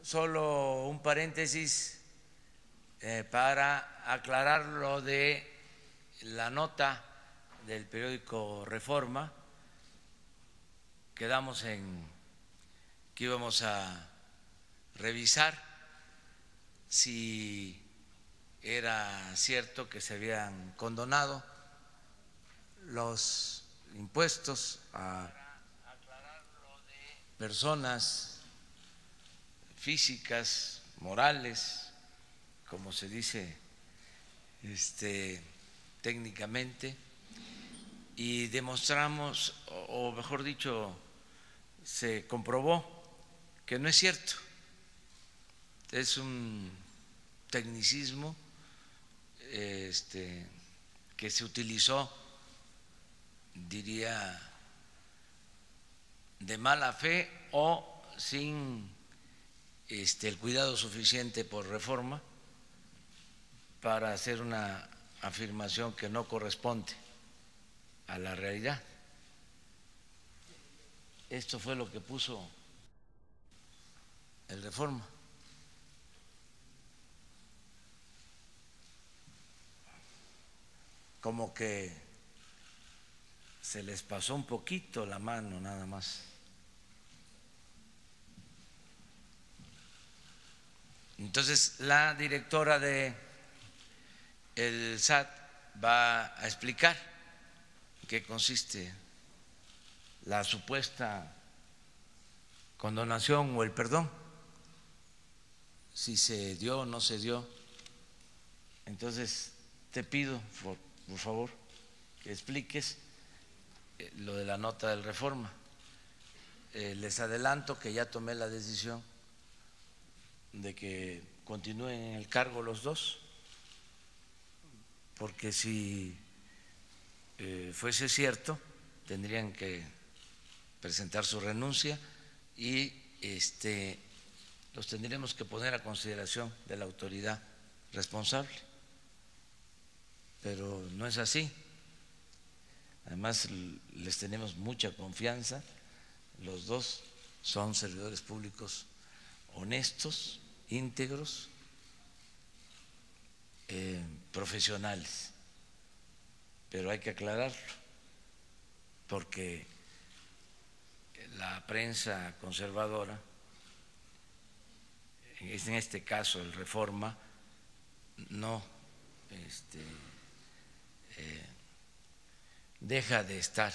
solo un paréntesis para aclarar lo de la nota del periódico Reforma. Quedamos en que íbamos a revisar si era cierto que se habían condonado los impuestos a personas físicas, morales, como se dice técnicamente, y demostramos, o mejor dicho, se comprobó que no es cierto. Es un tecnicismo que se utilizó, diría, de mala fe o sin el cuidado suficiente por Reforma para hacer una afirmación que no corresponde a la realidad. Esto fue lo que puso el Reforma. Como que se les pasó un poquito la mano nada más. Entonces la directora del SAT va a explicar en qué consiste la supuesta condonación o el perdón, si se dio o no se dio. Entonces te pido por favor que expliques lo de la nota del Reforma. Les adelanto que ya tomé la decisión de que continúen en el cargo los dos, porque si fuese cierto tendrían que presentar su renuncia y los tendríamos que poner a consideración de la autoridad responsable, pero no es así. Además les tenemos mucha confianza, los dos son servidores públicos honestos, íntegros, profesionales, pero hay que aclararlo porque la prensa conservadora, en este caso el Reforma, no deja de estar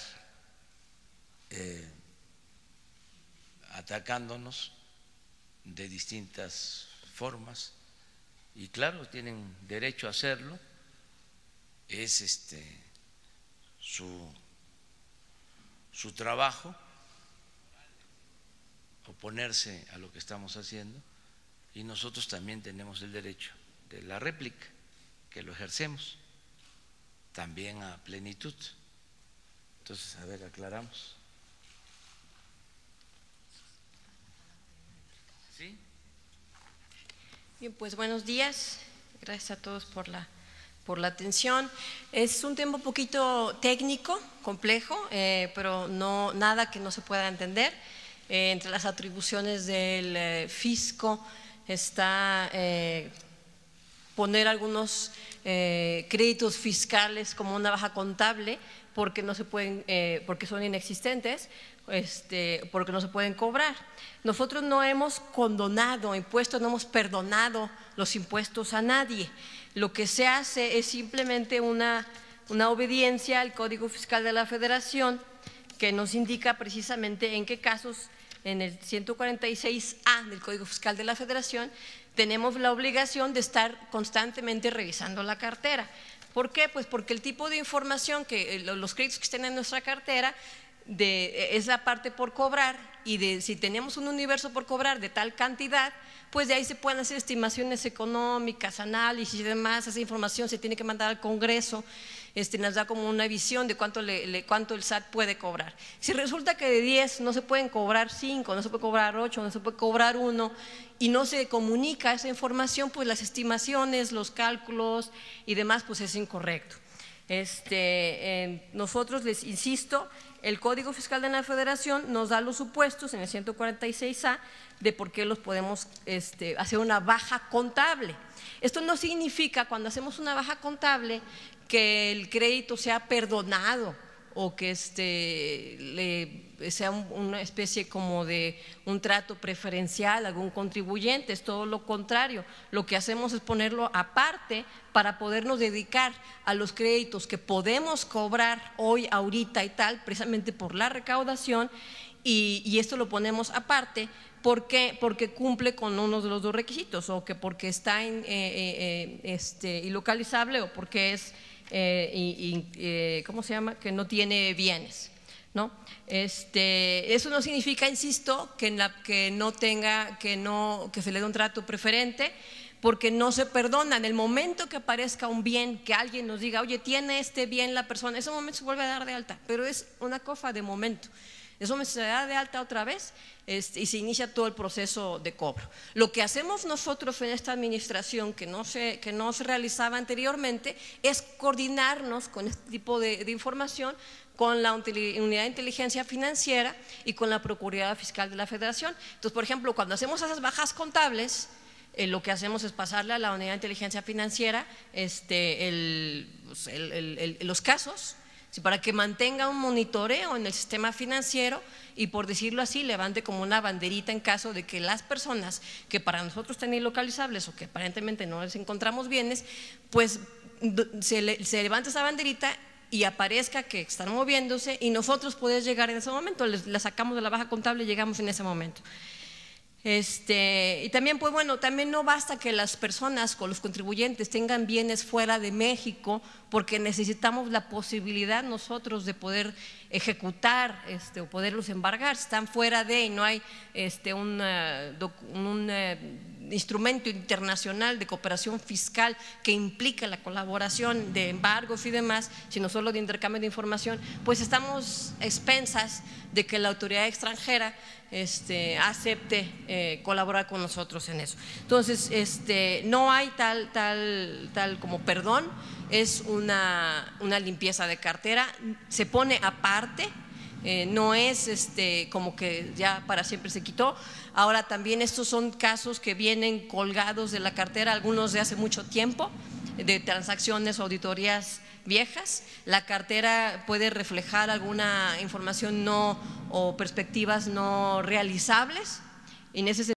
atacándonos de distintas formas y claro, tienen derecho a hacerlo, es su trabajo oponerse a lo que estamos haciendo y nosotros también tenemos el derecho de la réplica, que lo ejercemos también a plenitud. Entonces, a ver, aclaramos. ¿Sí? Bien, pues buenos días. Gracias a todos por la atención. Es un tema un poquito técnico, complejo, pero no nada que no se pueda entender. Entre las atribuciones del fisco está poner algunos créditos fiscales como una baja contable porque no se pueden, porque son inexistentes, porque no se pueden cobrar. Nosotros no hemos condonado impuestos, no hemos perdonado los impuestos a nadie. Lo que se hace es simplemente una obediencia al Código Fiscal de la Federación que nos indica precisamente en qué casos, en el 146A del Código Fiscal de la Federación, tenemos la obligación de estar constantemente revisando la cartera. ¿Por qué? Pues porque el tipo de información los créditos que estén en nuestra cartera es la parte por cobrar y si tenemos un universo por cobrar de tal cantidad, pues de ahí se pueden hacer estimaciones económicas, análisis y demás. Esa información se tiene que mandar al Congreso, nos da como una visión de cuánto el SAT puede cobrar. Si resulta que de 10 no se pueden cobrar 5, no se puede cobrar 8, no se puede cobrar 1 y no se comunica esa información, pues las estimaciones, los cálculos y demás, pues es incorrecto. Nosotros, les insisto, el Código Fiscal de la Federación nos da los supuestos en el 146A de por qué los podemos hacer una baja contable. Esto no significa, cuando hacemos una baja contable, que el crédito sea perdonado o que sea una especie como de un trato preferencial a algún contribuyente. Es todo lo contrario. Lo que hacemos es ponerlo aparte para podernos dedicar a los créditos que podemos cobrar hoy, ahorita y tal, precisamente por la recaudación, y esto lo ponemos aparte. ¿Por qué? Porque cumple con uno de los dos requisitos, o que porque está ilocalizable, o porque es ¿cómo se llama? Que no tiene bienes, ¿no? Eso no significa, insisto, que se le dé un trato preferente, porque no se perdona. En el momento que aparezca un bien, que alguien nos diga, oye, tiene este bien la persona, en ese momento se vuelve a dar de alta, pero es una cosa de momento. Eso se da de alta otra vez y se inicia todo el proceso de cobro. Lo que hacemos nosotros en esta administración, que no se realizaba anteriormente, es coordinarnos con este tipo de información con la Unidad de Inteligencia Financiera y con la Procuraduría Fiscal de la Federación. Entonces, por ejemplo, cuando hacemos esas bajas contables, lo que hacemos es pasarle a la Unidad de Inteligencia Financiera los casos, para que mantenga un monitoreo en el sistema financiero y, por decirlo así, levante como una banderita en caso de que las personas que para nosotros están ilocalizables o que aparentemente no les encontramos bienes, pues se levanta esa banderita y aparezca que están moviéndose, y nosotros podemos llegar en ese momento, la sacamos de la baja contable y llegamos en ese momento. Y también, pues bueno, también no basta que las personas con los contribuyentes tengan bienes fuera de México, porque necesitamos la posibilidad nosotros de poder ejecutar o poderlos embargar. Si están fuera de y no hay un instrumento internacional de cooperación fiscal que implica la colaboración de embargos y demás, sino solo de intercambio de información, pues estamos expensas de que la autoridad extranjera acepte colaborar con nosotros en eso. Entonces, no hay tal como perdón, es una limpieza de cartera, se pone aparte. No es como que ya para siempre se quitó. Ahora también estos son casos que vienen colgados de la cartera, algunos de hace mucho tiempo, de transacciones o auditorías viejas. La cartera puede reflejar alguna información o perspectivas no realizables, y en ese sentido